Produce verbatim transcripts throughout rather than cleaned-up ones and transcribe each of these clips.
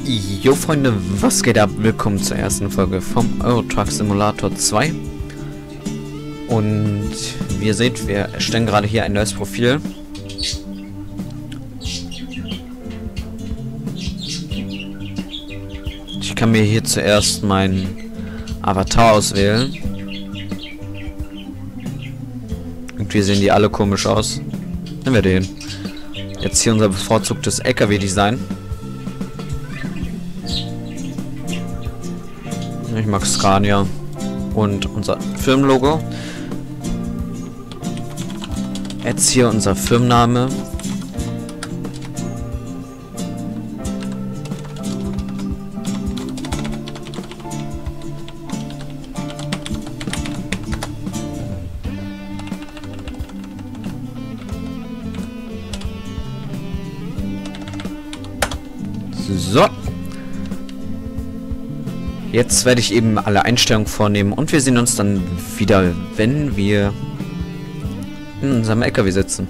Jo Freunde, was geht ab? Willkommen zur ersten Folge vom Euro Truck Simulator zwei. Und wie ihr seht, wir erstellen gerade hier ein neues Profil. Ich kann mir hier zuerst meinen Avatar auswählen. Irgendwie sehen die alle komisch aus. Nehmen wir den. Jetzt hier unser bevorzugtes L K W-Design. Ich mag Scania. Und unser Firmenlogo. Jetzt hier unser Firmenname. So. Jetzt werde ich eben alle Einstellungen vornehmen und wir sehen uns dann wieder, wenn wir in unserem L K W sitzen.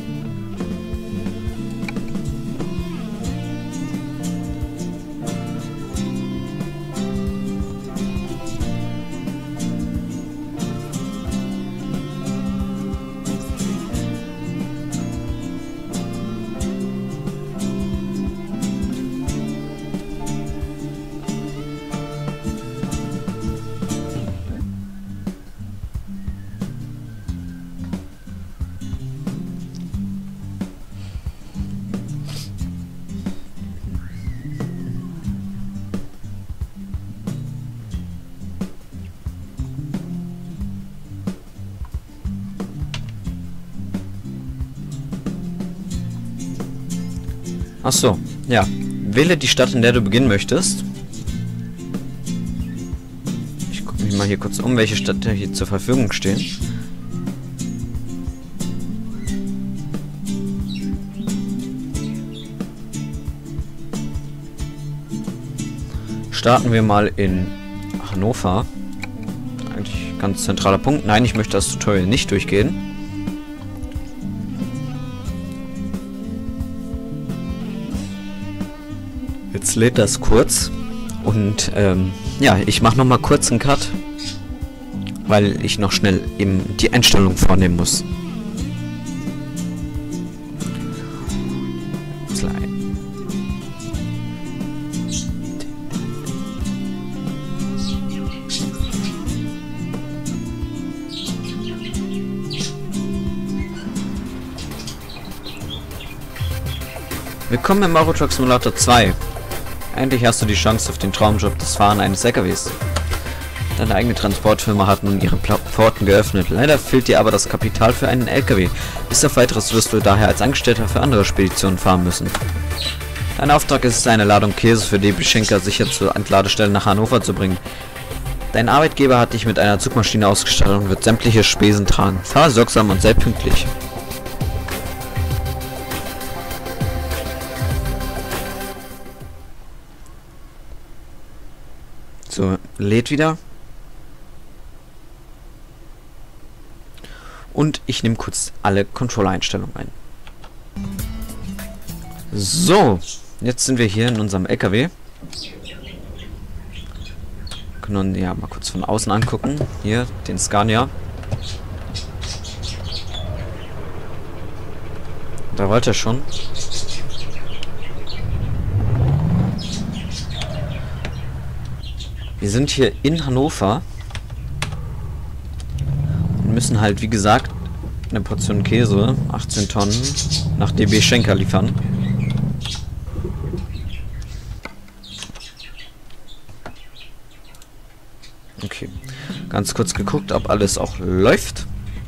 Ach so, ja. Wähle die Stadt, in der du beginnen möchtest. Ich gucke mich mal hier kurz um, welche Städte hier zur Verfügung stehen. Starten wir mal in Hannover. Eigentlich ganz zentraler Punkt. Nein, ich möchte das Tutorial nicht durchgehen. Jetzt lädt das kurz und ähm, ja, ich mache noch mal kurz einen Cut, weil ich noch schnell eben die Einstellung vornehmen muss. Willkommen im Euro Truck Simulator zwei. Endlich hast du die Chance auf den Traumjob des Fahren eines L K Ws. Deine eigene Transportfirma hat nun ihre Pforten geöffnet. Leider fehlt dir aber das Kapital für einen L K W. Bis auf weiteres wirst du daher als Angestellter für andere Speditionen fahren müssen. Dein Auftrag ist es, eine Ladung Käse für D B Schenker sicher zur Entladestelle nach Hannover zu bringen. Dein Arbeitgeber hat dich mit einer Zugmaschine ausgestattet und wird sämtliche Spesen tragen. Fahr sorgsam und sei pünktlich. So, lädt wieder. Und ich nehme kurz alle Controller-Einstellungen ein. So, jetzt sind wir hier in unserem L K W. Können wir ja mal kurz von außen angucken. Hier, den Scania. Da wollte er schon. Wir sind hier in Hannover und müssen halt, wie gesagt, eine Portion Käse, achtzehn Tonnen, nach D B Schenker liefern. Okay, ganz kurz geguckt, ob alles auch läuft.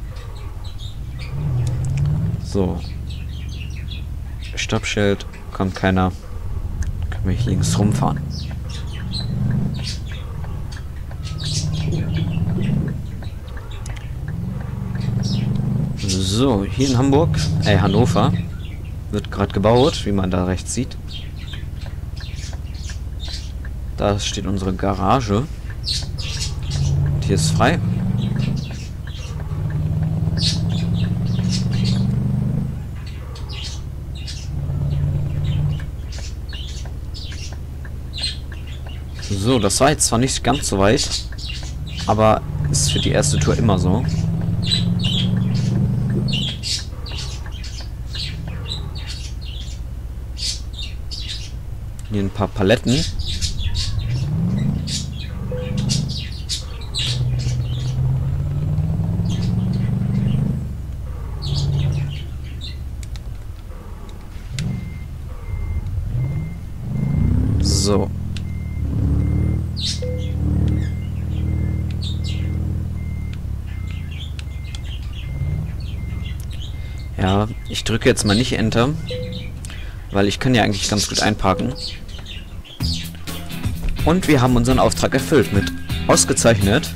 So. Stoppschild, kommt keiner. Können wir hier links rumfahren. So, hier in Hamburg, äh, Hannover, wird gerade gebaut, wie man da rechts sieht. Da steht unsere Garage. Und hier ist frei. So, das war jetzt zwar nicht ganz so weit, aber ist für die erste Tour immer so. Hier ein paar Paletten. So. Ja, ich drücke jetzt mal nicht Enter, weil ich kann ja eigentlich ganz gut einparken. Und wir haben unseren Auftrag erfüllt mit ausgezeichnet.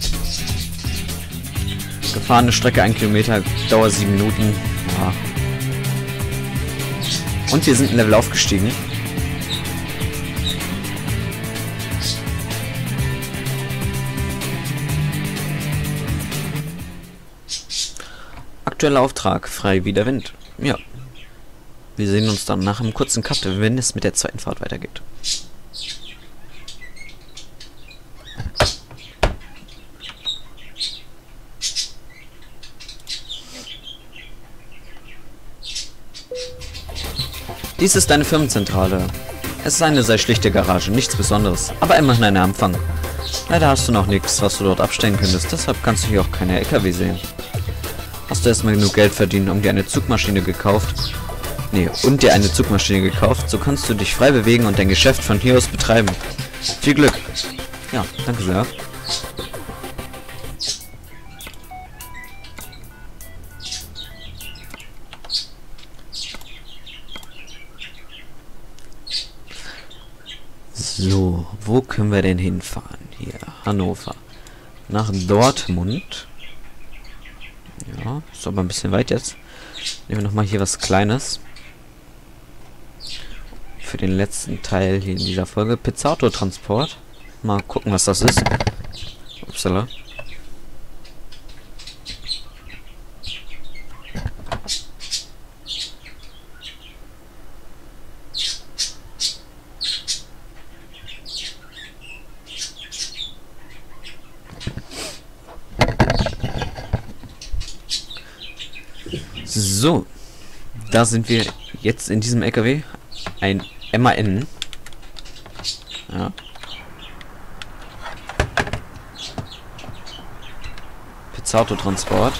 Gefahrene Strecke ein Kilometer, Dauer sieben Minuten. Ja. Und wir sind ein Level aufgestiegen. Aktueller Auftrag, frei wie der Wind. Ja. Wir sehen uns dann nach einem kurzen Cut, wenn es mit der zweiten Fahrt weitergeht. Dies ist eine Firmenzentrale. Es ist eine sehr schlichte Garage, nichts Besonderes, aber immerhin ein Empfang. Leider hast du noch nichts, was du dort abstellen könntest, deshalb kannst du hier auch keine L K W sehen. Hast du erstmal genug Geld verdient, um dir eine Zugmaschine gekauft? Nee, und dir eine Zugmaschine gekauft, so kannst du dich frei bewegen und dein Geschäft von hier aus betreiben. Viel Glück! Ja, danke sehr. So, wo können wir denn hinfahren? Hier, Hannover. Nach Dortmund. Ja, ist aber ein bisschen weit jetzt. Nehmen wir nochmal hier was Kleines. Für den letzten Teil hier in dieser Folge. Pizzaauto-Transport. Mal gucken, was das ist. Upsala. So, da sind wir jetzt in diesem L K W. Ein M A N. Ja. Pizzaauto-Transport.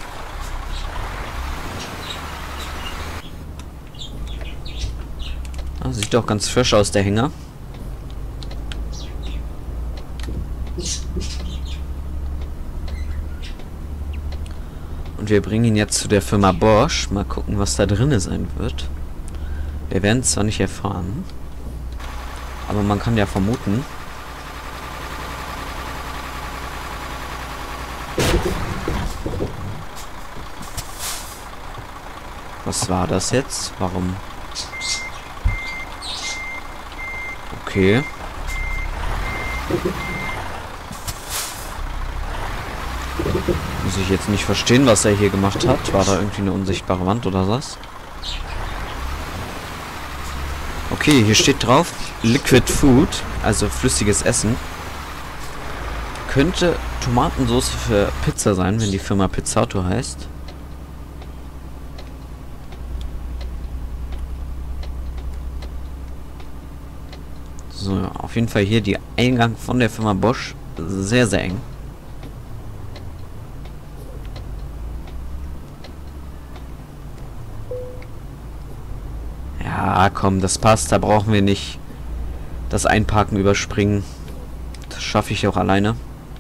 Ah, sieht doch ganz frisch aus, der Hänger. Und wir bringen ihn jetzt zu der Firma Bosch. Mal gucken, was da drin sein wird. Wir werden es zwar nicht erfahren, aber man kann ja vermuten. Was war das jetzt? Warum? Okay. Muss ich jetzt nicht verstehen, was er hier gemacht hat. War da irgendwie eine unsichtbare Wand oder was? Okay, hier steht drauf Liquid Food, also flüssiges Essen. Könnte Tomatensauce für Pizza sein, wenn die Firma Pizzato heißt. So, auf jeden Fall hier die Eingang von der Firma Bosch. Sehr, sehr eng. Ja, komm, das passt. Da brauchen wir nicht das Einparken überspringen. Das schaffe ich auch alleine.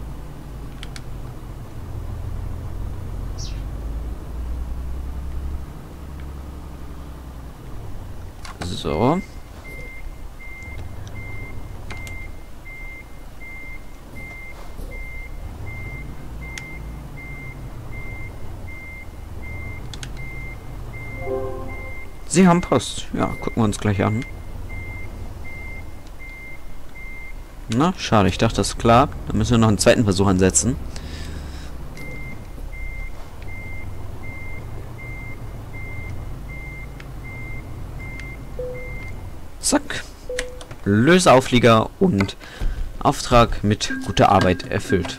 So. Sie haben Post. Ja, gucken wir uns gleich an. Na, schade. Ich dachte, das klappt. Dann müssen wir noch einen zweiten Versuch ansetzen. Zack. Löseauflieger und Auftrag mit guter Arbeit erfüllt.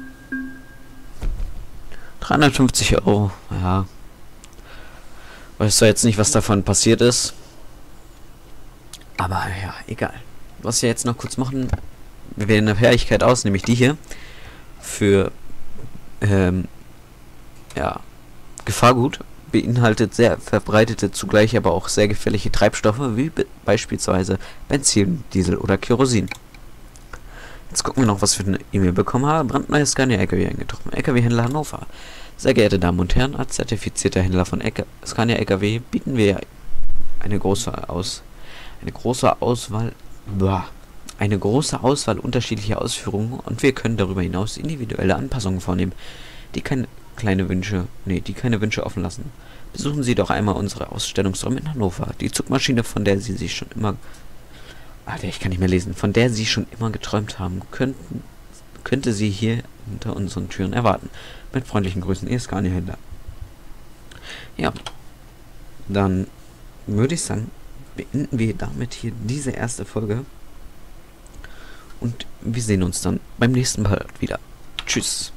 dreihundertfünfzig Euro, ja. Weißt du jetzt nicht, was davon passiert ist. Aber ja, egal. Was wir jetzt noch kurz machen, wir wählen eine Fähigkeit aus, nämlich die hier. Für, ähm, ja, Gefahrgut. Beinhaltet sehr verbreitete, zugleich aber auch sehr gefährliche Treibstoffe, wie beispielsweise Benzin, Diesel oder Kerosin. Jetzt gucken wir noch, was wir für eine E-Mail bekommen haben. Brandneues Scania-L K W eingetroffen. L K W-Händler Hannover. Sehr geehrte Damen und Herren, als zertifizierter Händler von Scania-L K W bieten wir eine große Aus, eine große Auswahl, boah, eine große Auswahl unterschiedlicher Ausführungen und wir können darüber hinaus individuelle Anpassungen vornehmen, die keine kleine Wünsche, nee, die keine Wünsche offen lassen. Besuchen Sie doch einmal unsere Ausstellungsräume in Hannover. Die Zugmaschine, von der Sie sich schon immer, Alter, ich kann nicht mehr lesen, von der Sie schon immer geträumt haben, könnten, könnte Sie hier hinter unseren Türen erwarten. Mit freundlichen Grüßen, Ihr Scania-Händler. Ja, dann würde ich sagen, beenden wir damit hier diese erste Folge und wir sehen uns dann beim nächsten Mal wieder. Tschüss.